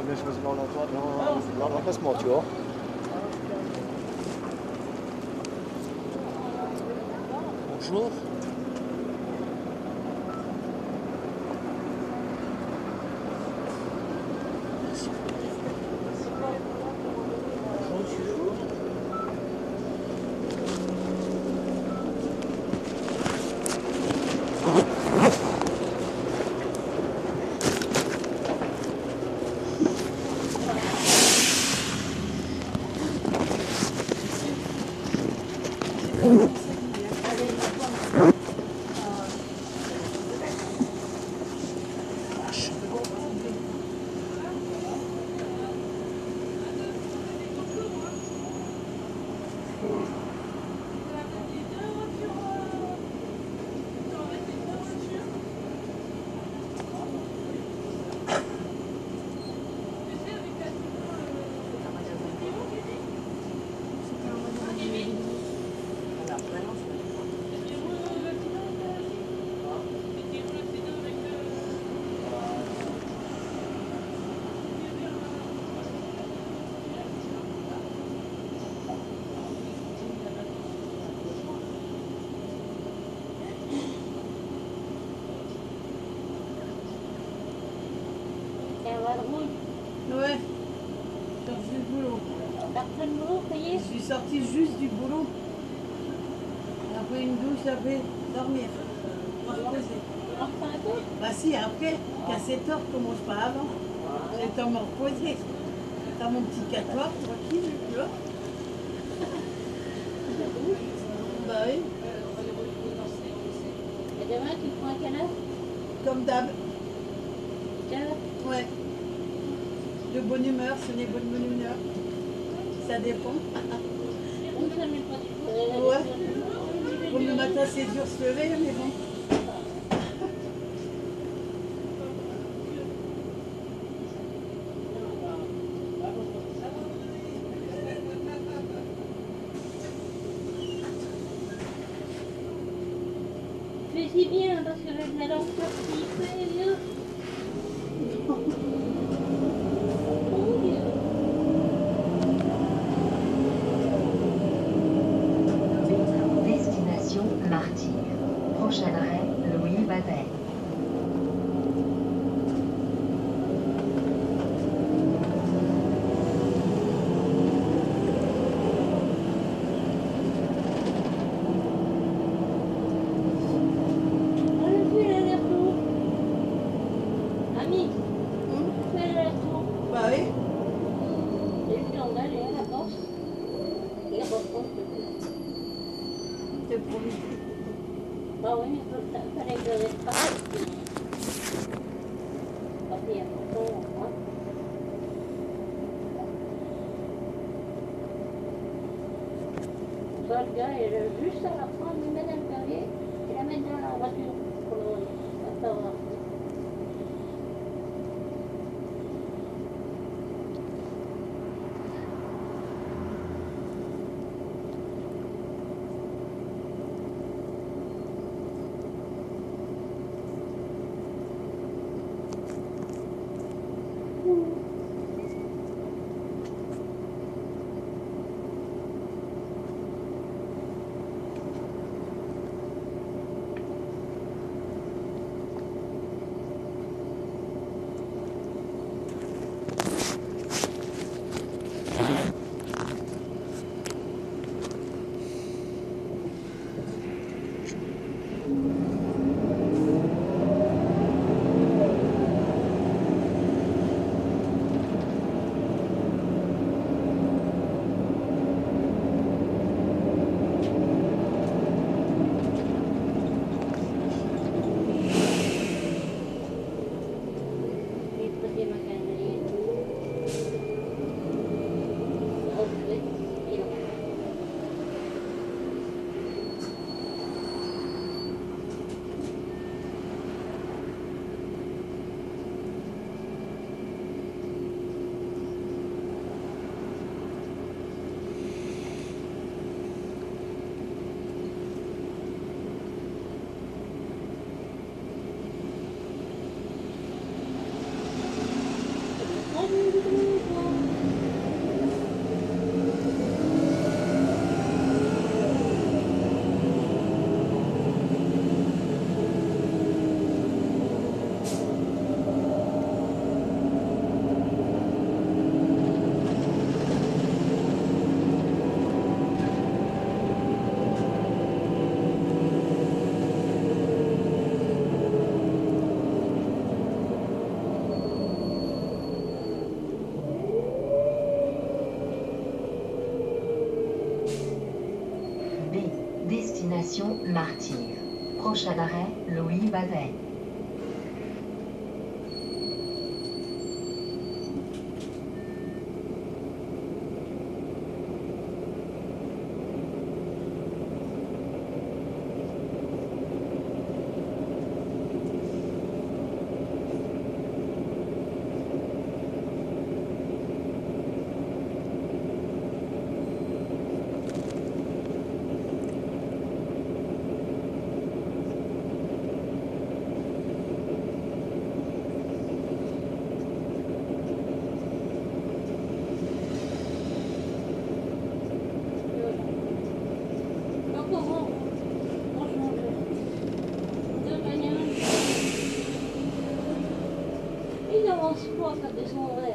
bien choisi dans l'emplacement, tu vois. Bonjour. Ouais, sorti du boulot. Après le boulot, ça y est. Je suis sortie juste du boulot. Après une douche, après dormir. Me reposer. Enfin un peu. Bah si, après, qu'à 7 heures, je commence pas avant. J'ai le temps de me reposer. T'as mon petit 4 heures, tranquille, tu vois. Bah oui. Et demain, tu prends à quelle heure? Comme d'hab. Quelle heure? Ouais. De bonne humeur, ce n'est pas de bonne humeur. Ça dépend. Donc ça met pas du tout. Ouais. Bon, le matin, c'est dur de se lever, mais bon. Fais-y bien, parce que avec la lampe sortie, fais mieux. Destination Martyr. Prochain arrêt, Louis Babel. On a fait l'aller-retour. Ami, fais l'aller-retour. Bah oui. J'ai eu le temps d'aller à la poste et reprendre le coup. C'est promis. Bah oui, mais il fallait que je reste pas. Parce qu'il y a pourtant, hein. Soit le gars, il est juste à la prendre, il met dans le perrier et la mettre dans la voiture pour le savoir. Martyr. Prochain arrêt, Louis Bavet. Il avance pas quand ils sont raides.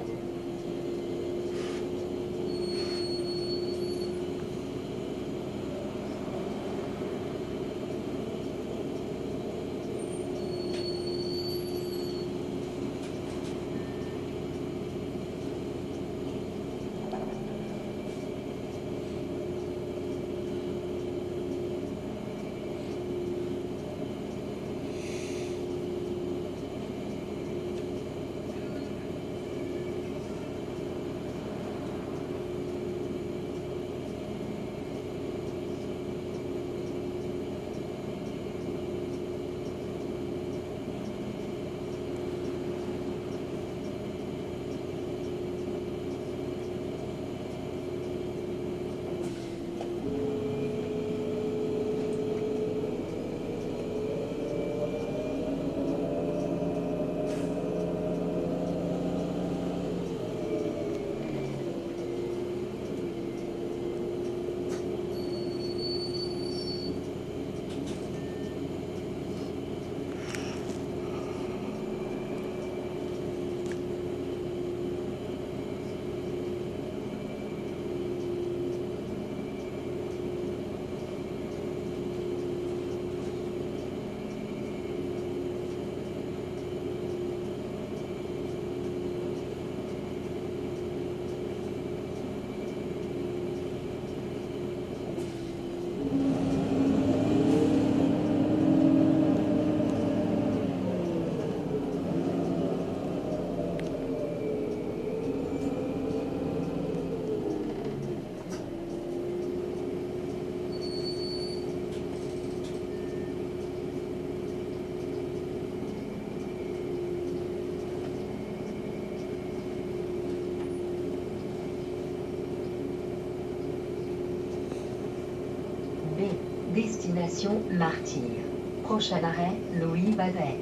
Destination Martyr. Prochain arrêt, Louis Bavet.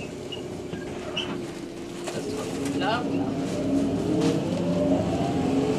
Là,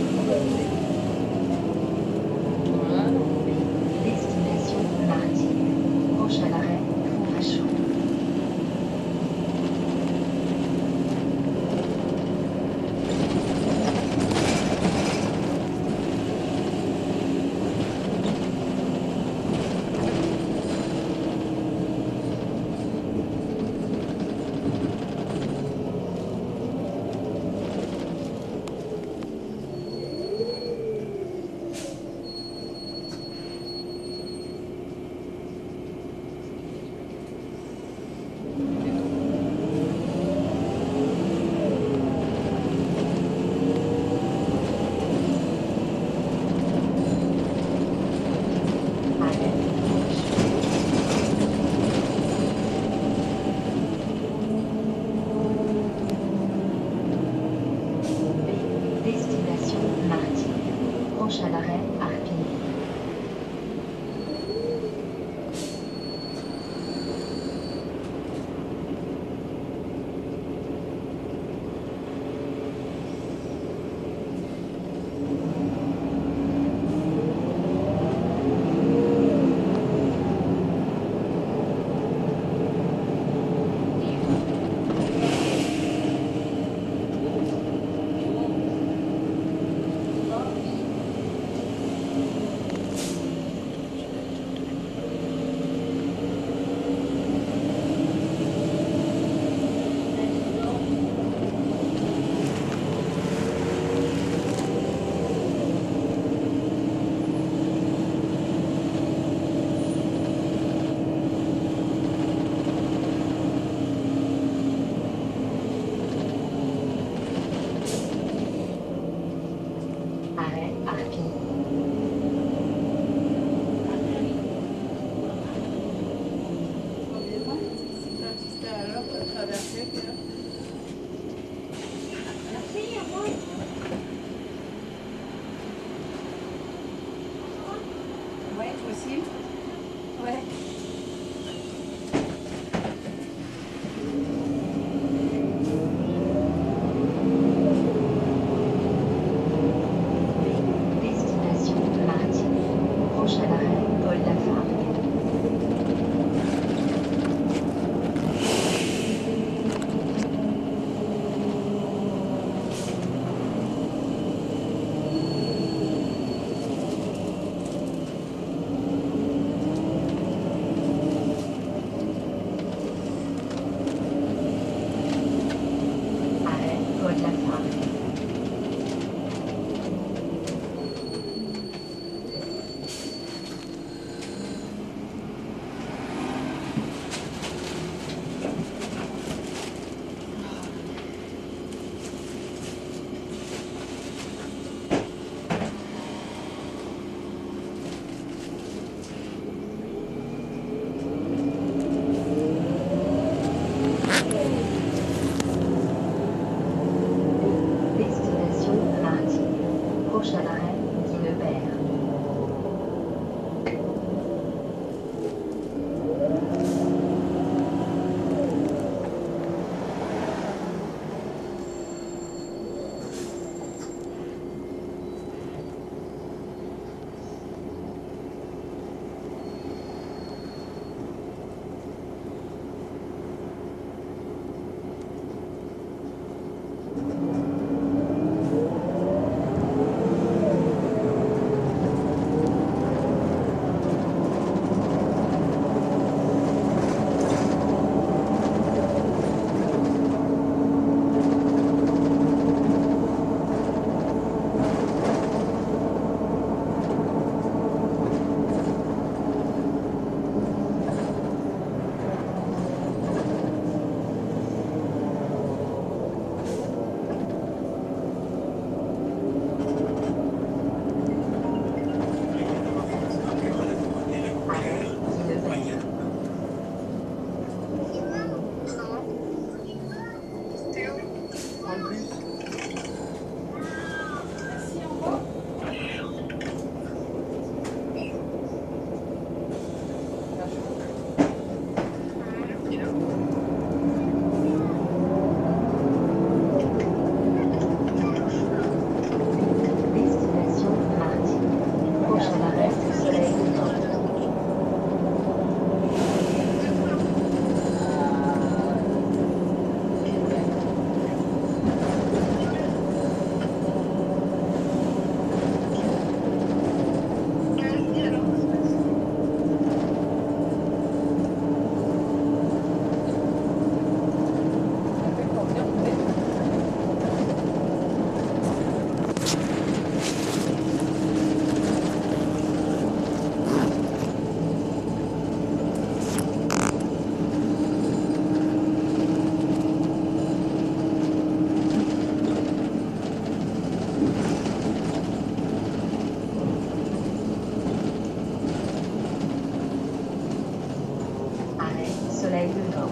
soleil levant.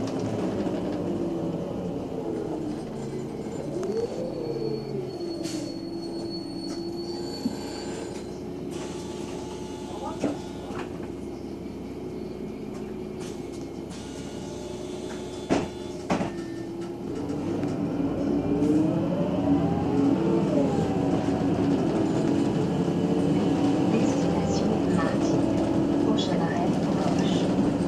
Destination Martigues. Prochain arrêt, Roche.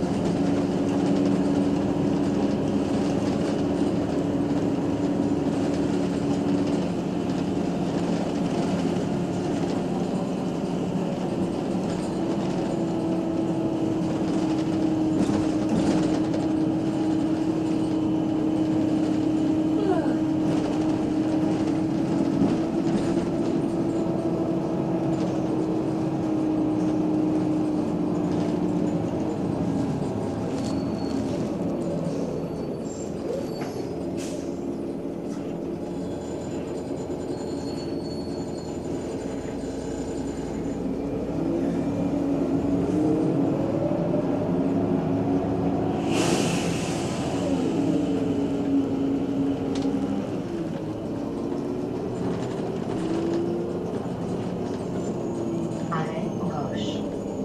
Arrêt Roche.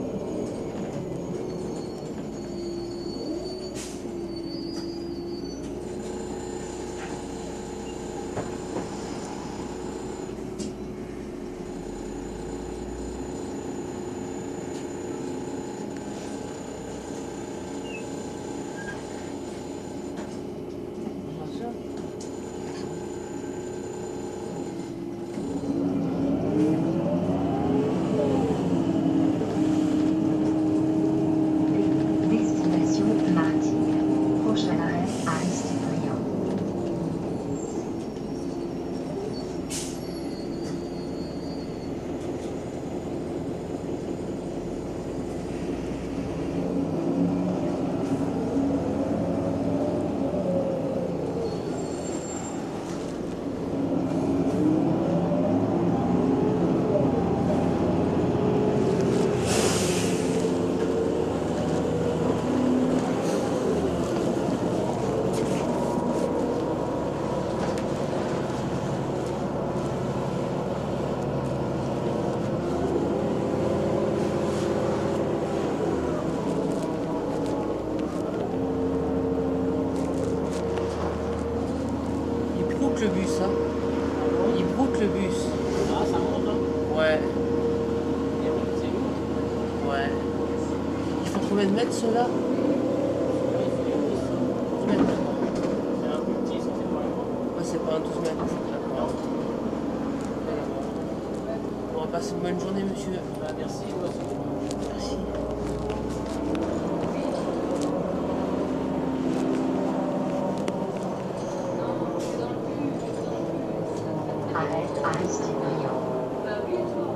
Destination Martigues. Prochain arrêt, Aristide-Briand. Il broute le bus, hein. Il broute le bus. Ah, ça monte, hein. Ouais, C'est où? ouais. Il faut combien de mètres ceux-là? C'est un peu petit, ça fait pas loin. Ouais, c'est pas un 12 mètres. D'accord. On va passer une bonne journée, monsieur. Bah, merci, ouais, Merci. Arrêt Aristide-Briand.